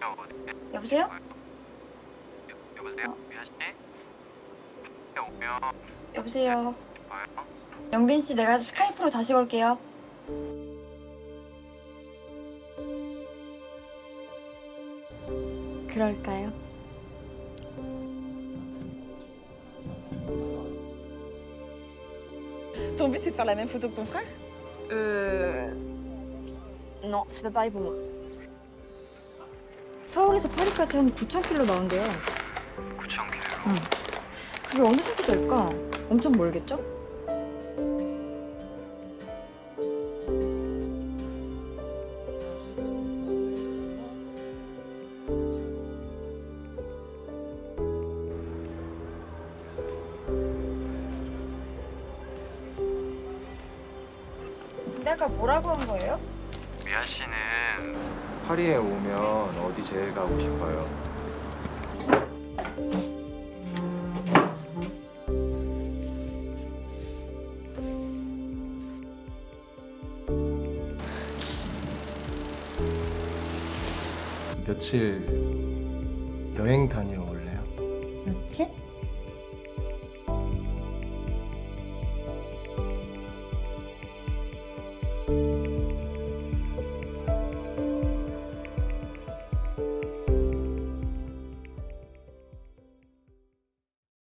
여보세요? 여보세요? 미아 씨? 오면 여보세요? 영빈 씨, 내가 스카이프로 다시 걸게요. 그럴까요? Ton but, c'est de faire la même photo que ton frère? Non, c'est pas pareil pour moi. 서울에서 파리까지 한 9,000km 나온대요. 9,000km. 응. 그게 어느 정도 될까? 엄청 멀겠죠? 내가 뭐라고 한 거예요? 미아 씨는 파리에 오면 어디 제일 가고 싶어요? 며칠 여행 다녀올래요? 며칠?